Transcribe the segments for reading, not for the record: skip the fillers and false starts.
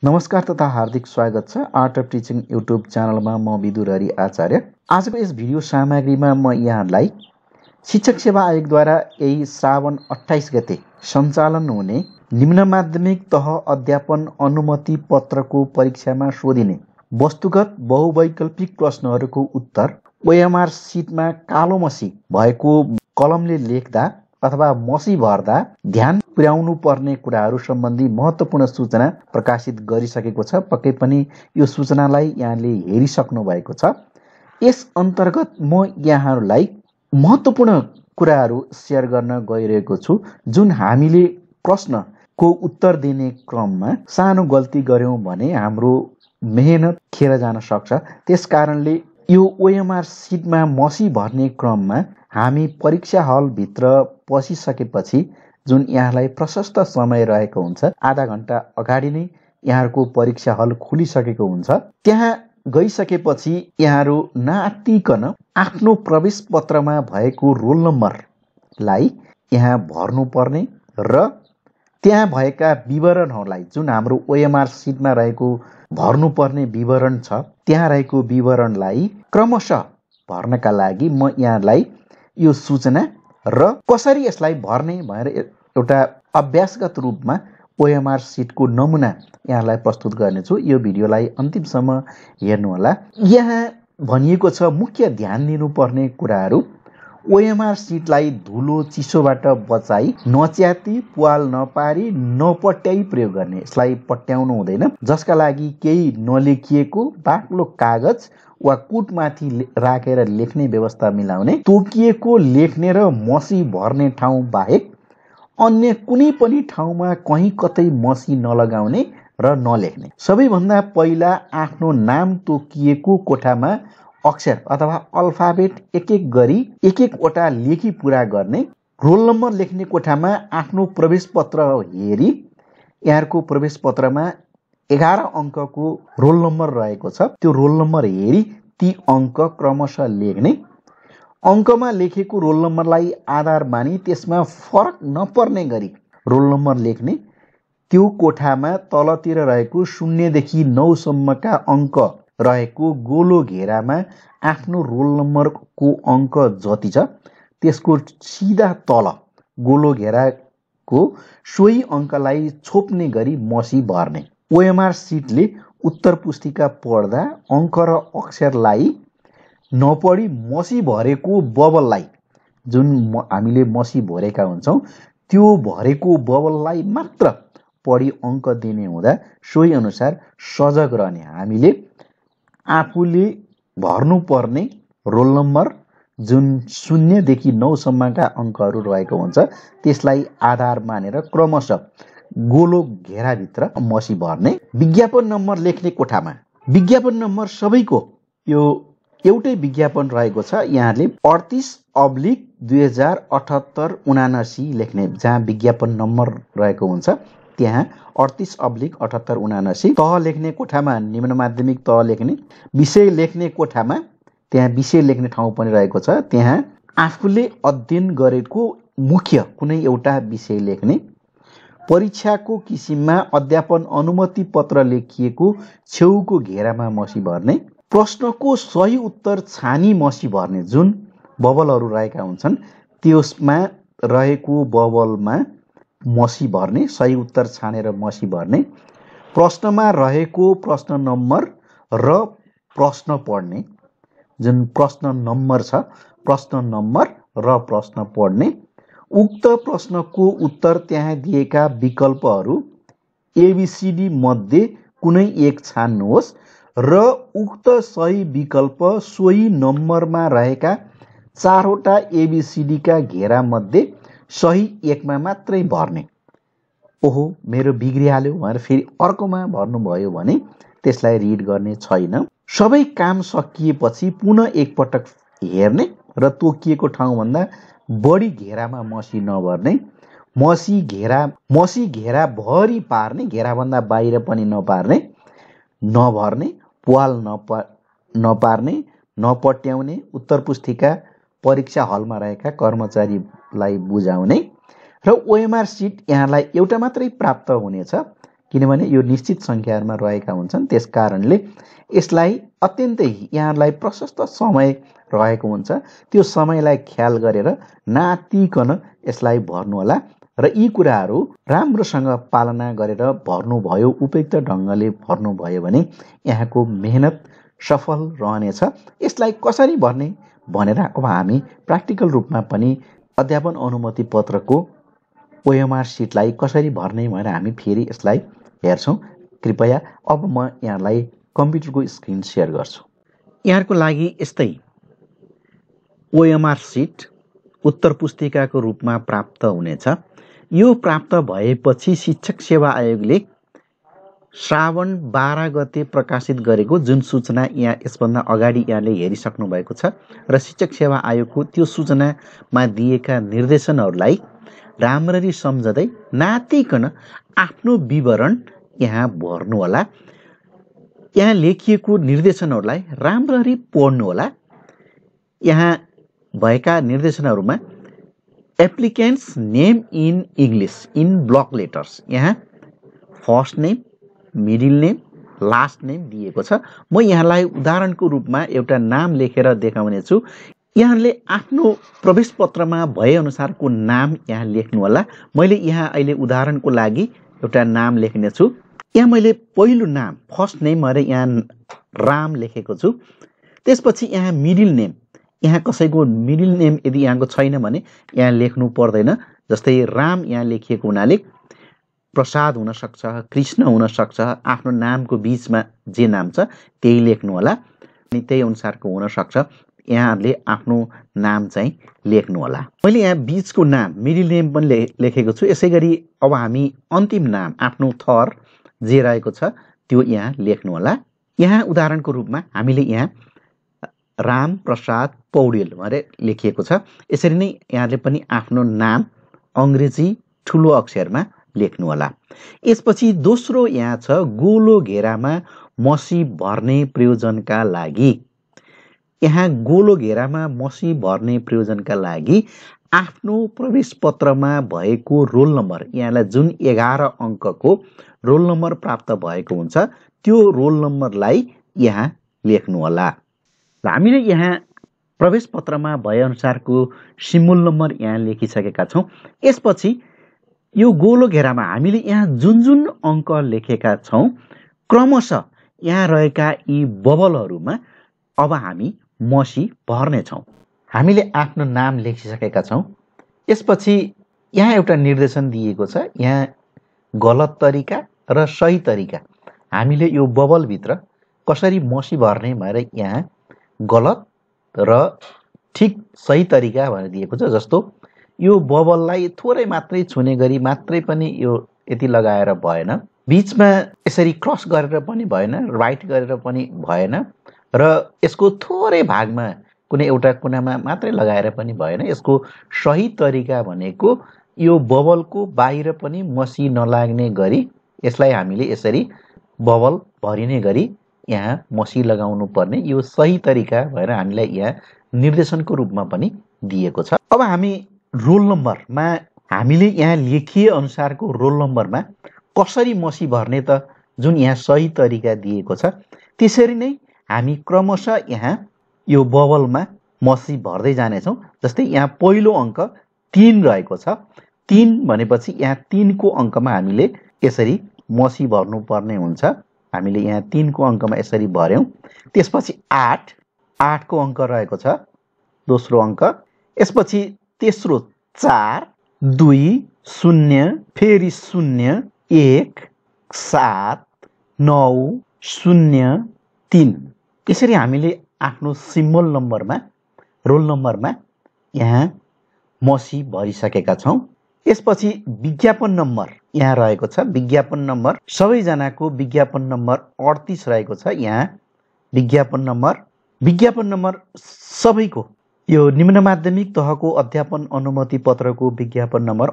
नमस्कार तथा हार्दिक स्वागत छ आर्ट अफ टिचिङ युट्युब च्यानलमा। म विदुर हरि आचार्य। आजको यस भिडियो सामग्रीमा म यहाँलाई शिक्षक सेवा आयोगद्वारा यही श्रावण 28 गते सञ्चालन हुने निम्न माध्यमिक तह अध्यापन अनुमति पत्रको परीक्षामा सोधिने वस्तुगत बहुवैकल्पिक प्रश्नहरूको उत्तर ओएमआर सिटमा कालो मसी भएको कलमले लेख्दा अथवा मसी भर्दा ध्यान पुर्याउनु पर्ने कुराहरू सम्बन्धी महत्त्वपूर्ण सूचना प्रकाशित गरिसकेको छ। पक्कै पनि यो सूचनालाई यहाँले हेरिसक्नु भएको छ। यस अन्तर्गत म यहाँहरूलाई महत्त्वपूर्ण कुराहरू सेयर गर्न गइरहेको छु, जुन हामीले प्रश्नको उत्तर दिने क्रममा सानो गल्ती गर्यौं भने हाम्रो मेहनत खेर जान सक्छ। त्यसकारणले यो ओएमआर सिटमा मसी भर्ने क्रममा हामी परीक्षा हलभित्र पसिसकेपछि जुन यहाँलाई प्रशस्त समय रहेको हुन्छ, आधा घण्टा अगाडि नै यहाँहरूको परीक्षा हल खुलिसकेको हुन्छ। त्यहाँ गइसकेपछि यहाँहरू नआत्तिकन आफ्नो प्रवेश पत्रमा भएको रोल नम्बरलाई यहाँ भर्नुपर्ने र त्यहाँ भएका विवरणहरूलाई जुन हाम्रो ओएमआर सिटमा रहेको भर्नुपर्ने विवरण छ, त्यहाँ रहेको विवरणलाई क्रमशः भर्नका लागि म यहाँलाई यो सूचना र कसरी यसलाई भर्ने भनेर एउटा अभ्यासगत रूपमा ओएमआर सिटको नमुना यहाँलाई प्रस्तुत गर्नेछु। यो भिडियोलाई अन्तिमसम्म हेर्नुहोला। यहाँ भनिएको छ मुख्य ध्यान दिनुपर्ने कुराहरू। ओएमआर सिटलाई धुलो चिसोबाट बचाई नच्याती पुवाल नपारी नपट्याई प्रयोग गर्ने। यसलाई पट्याउनु हुँदैन, जसका लागि केही नलेखिएको बाक्लो कागज वा कुटमाथि राखेर लेख्ने व्यवस्था मिलाउने, तोकिएको लेख्ने र मसी भर्ने ठाउँ बाहेक अन्य कुनै पनि ठाउँमा कहीँ कतै मसी नलगाउने र नलेख्ने। सबैभन्दा पहिला आफ्नो नाम तोकिएको कोठामा अक्षर अथवा अल्फाबेट एक गरी एक-एकवटा लेखी पुरा गर्ने। रोल नम्बर लेख्ने कोठामा आफ्नो प्रवेश पत्र हेरी यहाँको प्रवेश पत्रमा 11 अङ्कको रोल नम्बर रहेको छ, त्यो रोल नम्बर हेरी ती अङ्क क्रमशः लेख्ने। अङ्कमा लेखेको रोल नम्बरलाई आधार मानी त्यसमा फरक नपर्ने गरी रोल नम्बर लेख्ने। त्यो कोठामा तलतिर रहेको 0 देखि 9 सम्मका अङ्क रहेको गोलो घेरामा आफ्नो रोल नम्बरको अङ्क जति छ त्यसको सिधा तल गोलो घेराको सोही अङ्कलाई छोप्ने गरी मसी भर्ने। ओएमआर सिटले उत्तर पुस्तिका पढ्दा अङ्क र अक्षरलाई नपढी मसी भरेको बबललाई, जुन हामीले मसी भरेका हुन्छौँ त्यो भरेको बबललाई मात्र पढी अङ्क दिने हुँदा सोही अनुसार सजग रहने। हामीले आफूले भर्नुपर्ने रोल नम्बर जुन 0 देखि 9 सम्मका अङ्कहरू रहेको हुन्छ त्यसलाई आधार मानेर क्रमशः गोलो घेराभित्र मसी भर्ने। विज्ञापन नम्बर लेख्ने कोठामा विज्ञापन नम्बर सबैको यो एउटै विज्ञापन रहेको छ। यहाँले 38/2078-79 लेख्ने। जहाँ विज्ञापन नम्बर रहेको हुन्छ त्यहाँ 38/78-79 तह लेख्ने कोठामा निम्न माध्यमिक तह लेख्ने। विषय लेख्ने कोठामा त्यहाँ विषय लेख्ने ठाउँ पनि रहेको छ, त्यहाँ आफूले अध्ययन गरेको मुख्य कुनै एउटा विषय लेख्ने। परीक्षाको किसिममा अध्यापन अनुमति पत्र लेखिएको छेउको घेरामा मसी भर्ने। प्रश्नको सही उत्तर छानी मसी भर्ने। जुन बबलहरू रहेका हुन्छन् त्यसमा रहेको बबलमा मसी भर्ने, सही उत्तर छानेर मसी भर्ने। प्रश्नमा रहेको प्रश्न नम्बर र प्रश्न पढ्ने। जुन प्रश्न नम्बर छ प्रश्न नम्बर र प्रश्न पढ्ने। उक्त प्रश्नको उत्तर त्यहाँ दिएका विकल्पहरू एबीसीडी मध्ये कुनै एक छान्नुहोस् र उक्त सही विकल्प सोही नम्बरमा रहेका 4वटा एबीसीडीका घेरा मध्ये सही एकमा मात्रै भर्ने। ओहो मेरो बिग्रिहाल्यो भनेर फेरि अर्कोमा भर्नुभयो भने त्यसलाई रिड गर्ने छैन। सबै काम सकिएपछि पुनः एकपटक हेर्ने र तोकिएको ठाउँभन्दा बढी घेरामा मसी नभर्ने। मसी घेरा भरि पार्ने, घेराभन्दा बाहिर पनि नपार्ने, नभर्ने, पुवाल नपार्ने, नपट्याउने, उत्तर पुस्तिका परीक्षा हलमा रहेका कर्मचारीलाई बुझाउने। र ओएमआर सिट यहाँलाई एउटा मात्रै प्राप्त हुनेछ, किनभने यो निश्चित संख्याहरुमा रहेका हुन्छन्। त्यसकारणले यसलाई अत्यन्तै यहाँलाई प्रशस्त समय रहेको हुन्छ। त्यो समयलाई ख्याल गरेर नातिकन यसलाई भर्नुहोला र यी कुराहरू राम्रोसँग पालना गरेर भर्नुभयो, उपयुक्त ढंगले भर्नुभयो भने यहाँको मेहनत सफल रहनेछ। यसलाई कसरी भर्ने भनेर अब हामी प्र्याक्टिकल रूपमा पनि अध्यापन अनुमति पत्रको ओएमआर सिटलाई कसरी भर्ने भनेर हामी फेरि यसलाई हेर्छौं। कृपया अब म यहाँलाई कम्प्युटरको स्क्रिन शेयर गर्छु। यहाँको लागि यस्तै ओएमआर सिट उत्तर पुस्तिकाको रूपमा प्राप्त हुनेछ। यो प्राप्त भएपछि शिक्षक सेवा आयोगले श्रावण 12 गते प्रकाशित गरेको जुन सूचना यहाँ यसभन्दा अगाडि यहाँले हेरिसक्नु भएको छ र शिक्षक सेवा आयोगको त्यो सूचनामा दिएका निर्देशनहरूलाई राम्ररी सम्झदै नातिकन आफ्नो विवरण यहाँ भर्नु होला। यहाँ लेखिएको निर्देशनहरूलाई राम्ररी पढ्नु होला। यहाँ भएका निर्देशनहरूमा applicant's name in English in block letters, यहाँ first name, middle name, last name दिएको छ। म यहाँलाई उदाहरणको रूपमा एउटा नाम लेखेर देखाउने छु। यहाँले आफ्नो प्रवेश पत्रमा भए अनुसारको नाम यहाँ लेख्नु होला। मैले यहाँ अहिले उदाहरणको लागि एउटा नाम लेख्ने छु। यहाँ मैले पहिलो नाम फर्स्ट नेम अरे यहाँ राम लेखेको छु। त्यसपछि यहाँ मिडिल नेम, यहाँ कसैको मिडिल नेम यदि यहाँको छैन भने यहाँ लेख्नु पर्दैन। जस्तै राम यहाँ लेखिएको हुनाले प्रसाद हुन सक्छ, कृष्ण हुन सक्छ, आफ्नो नामको बीचमा जे नाम छ त्यही लेख्नु होला। अनि त्यही अनुसारको हुन सक्छ। यहाँहरुले आफ्नो नाम चाहिँ लेख्नु होला। मैले यहाँ बीचको नाम मिडिल नेम पनि लेखेको छु। यसैगरी अब हामी अन्तिम नाम आफ्नो थर जे रहेको छ त्यो यहाँ लेख्नु होला। यहाँ उदाहरणको रूपमा हामीले यहाँ राम प्रसाद पौडेल भनेर लेखिएको छ। यसरी नै यहाँले पनि आफ्नो नाम अंग्रेजी ठूलो अक्षरमा लेख्नु होला। यसपछि दोस्रो यहाँ छ गोलो घेरामा मसी भर्ने प्रयोजनका लागि। यहाँ गोलो घेरामा मसी भर्ने प्रयोजनका लागि आफ्नो प्रवेश पत्रमा भएको रोल नम्बर, यहाँलाई जुन 11 अंकको रोल नम्बर प्राप्त भएको हुन्छ त्यो रोल नम्बरलाई यहाँ लेख्नु होला। र हामीले यहाँ प्रवेश पत्रमा भए अनुसारको सिम्बल नम्बर यहाँ लेखिसकेका छौं। यसपछि यो गोलो घेरामा हामीले यहाँ जुन जुन अंक लेखेका छौं क्रमशः यहाँ रहेका यी बबलहरुमा अब हामी मसी भर्ने छौं। हामीले आफ्नो नाम लेखिसकेका छौं। यसपछि यहाँ एउटा निर्देशन दिएको छ। यहाँ गलत तरिका र सही तरिका हामीले यो बबल भित्र कसरी मसी भर्ने भनेर यहाँ गलत र ठीक सही तरिका भनेर दिएको छ। जस्तो यो बबललाई थोरै मात्रै छुने गरी मात्रै पनि यो यति लगाएर भएन, बीचमा यसरी क्रस गरेर पनि भएन, राइट गरेर पनि भएन र यसको थोरै भागमा कुनै एउटा कुनामा मात्रै लगाएर पनि भएन। यसको सही तरिका भनेको यो बबलको बाहिर पनि मसी नलाग्ने गरी यसलाई हामीले यसरी बबल भरिने गरी यहाँ मसी लगाउनु पर्ने, यो सही तरिका भएर हामीलाई यहाँ निर्देशनको रूपमा पनि दिएको छ। अब हामी रोल नम्बरमा हामीले यहाँ लेखिए अनुसारको रोल नम्बरमा कसरी मसी भर्ने त जुन यहाँ सही तरिका दिएको छ त्यसरी नै हामी क्रमशः यहाँ यो बबलमा मसी भर्दै जानेछौं। जस्तै यहाँ पहिलो अंक 3 रहेको छ। 3 भनेपछि यहाँ 3 को अंकमा हामीले यसरी मसी भर्नु पर्ने हुन्छ। हामीले यहाँ 3 को अंकमा यसरी भर्यौं। त्यसपछि 8 को अंक रहेको छ दोस्रो अंक। यसपछि तेस्रो 4 2 0 फेरि 0 1 7 9 0 3 यसरी हामीले आफ्नो सिम्बल नम्बरमा रोल नम्बरमा यहाँ मसी भरिसकेका छौं। यसपछि विज्ञापन नम्बर यहाँ रहेको छ। विज्ञापन नम्बर सबैजनाको विज्ञापन नम्बर 38 रहेको छ। यहाँ विज्ञापन नम्बर सबैको यो निम्न माध्यमिक तहको अध्यापन अनुमति पत्रको विज्ञापन नम्बर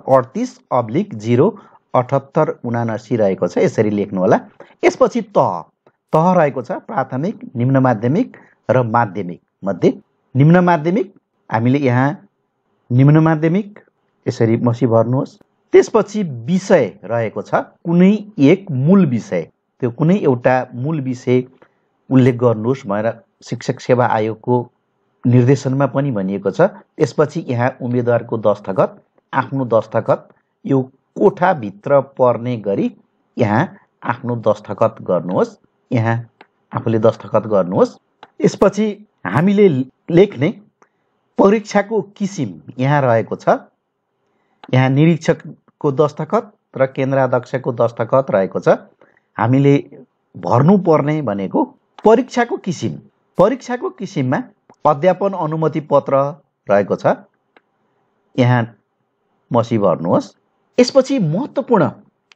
38/07879 रहेको छ। यसरी लेख्नु होला। यसपछि तह रहेको छ प्राथमिक, निम्न माध्यमिक र माध्यमिक मध्ये। निम्न माध्यमिक हामीले यहाँ निम्न माध्यमिक यसरी मसी भर्नुहोस्। त्यसपछि विषय रहेको छ, कुनै एक मूल विषय, त्यो कुनै एउटा मूल विषय उल्लेख गर्नुहोस् भनेर शिक्षक सेवा आयोगको निर्देशनमा पनि भनिएको छ। त्यसपछि यहाँ उम्मेदवारको दस्तखत, आफ्नो दस्तखत यो कोठाभित्र पर्ने गरी यहाँ आफ्नो दस्तखत गर्नुहोस्, यहाँ आफूले दस्तखत गर्नुहोस्। यसपछि हामीले लेख्ने परीक्षाको किसिम यहाँ रहेको छ, यहाँ निरीक्षकको दस्तखत र केन्द्राध्यक्षको दस्तखत रहेको छ। हामीले भर्नुपर्ने भनेको परीक्षाको किसिम, परीक्षाको किसिममा अध्यापन अनुमति पत्र रहेको छ, यहाँ मसी भर्नुहोस्। यसपछि महत्त्वपूर्ण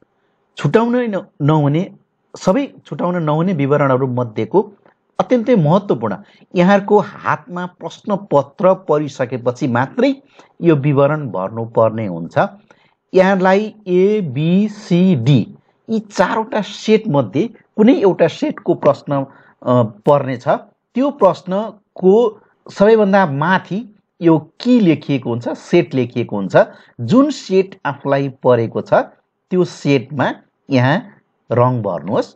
सबै छुटाउन नहुने विवरणहरू मध्येको अत्यन्तै महत्त्वपूर्ण, यहाँहरूको हातमा प्रश्नपत्र परिसकेपछि मात्रै यो विवरण भर्नुपर्ने हुन्छ। यहाँलाई ABCD यी चारवटा सेट मध्ये कुनै एउटा सेटको प्रश्न पर्नेछ। त्यो प्रश्नको सबैभन्दा माथि यो की लेखिएको हुन्छ, सेट लेखिएको हुन्छ। जुन सेट आफूलाई परेको छ त्यो सेटमा यहाँ रङ भर्नुहोस्।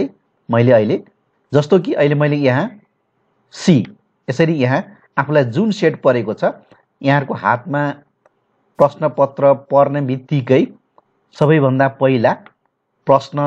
जस्तो कि अहिले मैले यहाँ C, यसरी यहाँ आफूलाई जुन सेट परेको छ, यहाँहरूको हातमा प्रश्नपत्र पर्ने बित्तिकै सबैभन्दा पहिला प्रश्न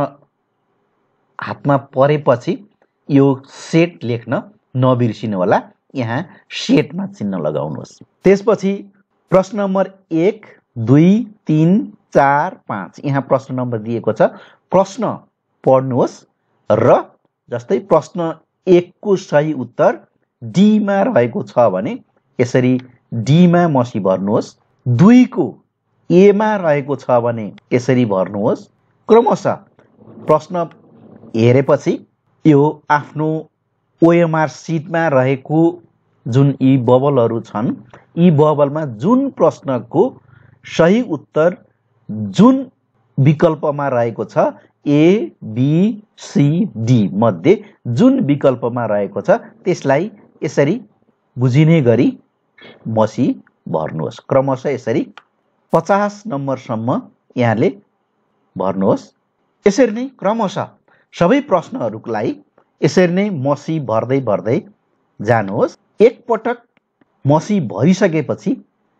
हातमा परेपछि यो सेट लेख्न नबिर्सिनु होला, यहाँ सेटमा चिन्ह लगाउनुहोस्। त्यसपछि प्रश्न नम्बर 1, 2, 3, 4, 5 यहाँ प्रश्न नम्बर दिएको छ, प्रश्न पढ्नुहोस् र जस्तै प्रश्न 1 को सही उत्तर D मा रहेको छ भने यसरी D मा मसी भर्नुहोस्। 2 को A मा रहेको छ भने यसरी भर्नुहोस्। क्रमशः प्रश्न हेरेपछि यो आफ्नो OMR सिटमा रहेको जुन यी बबलहरू छन्, यी बबलमा जुन प्रश्नको सही उत्तर जुन विकल्पमा रहेको छ A, B, C, D मध्ये जुन विकल्पमा रहेको छ त्यसलाई यसरी बुझिने गरी मसी भर्नुहोस्। क्रमशः यसरी 50 नम्बरसम्म यहाँले भर्नुहोस्। यसरी नै क्रमशः सबै प्रश्नहरूलाई यसरी नै मसी भर्दै भर्दै जानुहोस्। एक पटक मसी भरिसकेपछि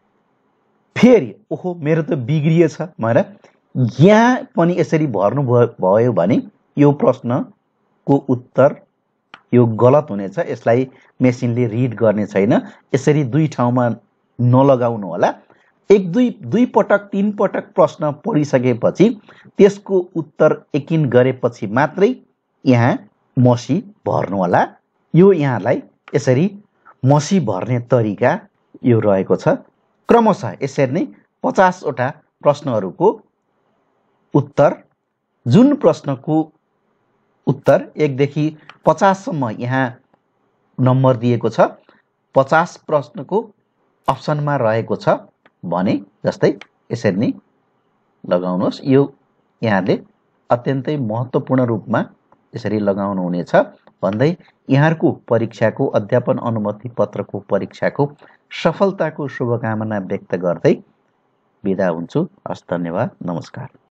फेरि ओहो मेरो त बिग्रिएछ भनेर यहाँ पनि यसरी भर्नु भयो भने यो प्रश्नको उत्तर यो गलत हुनेछ, यसलाई मेसिनले रिड गर्ने छैन। यसरी दुई ठाउँमा नलगाउनु होला। दुई पटक 3 पटक प्रश्न पढिसकेपछि त्यसको उत्तर यकिन गरेपछि मात्रै यहाँ मसी भर्नु होला। यो यहाँलाई यसरी मसी भर्ने तरिका यो रहेको छ। क्रमशः यसरी नै 50 वटा प्रश्नहरूको उत्तर, जुन प्रश्नको उत्तर 1 देखि 50 सम्म यहाँ नम्बर दिएको छ, 50 प्रश्नको अप्सनमा रहेको छ भने जस्तै यसरी नै लगाउनुहोस्। यो यहाँले अत्यन्तै महत्त्वपूर्ण रूपमा यसरी लगाउनु हुनेछ भन्दै यहाँहरूको परीक्षाको अध्यापन अनुमति पत्रको परीक्षाको सफलताको शुभकामना व्यक्त गर्दै बिदा हुन्छु। हस्, धन्यवाद, नमस्कार।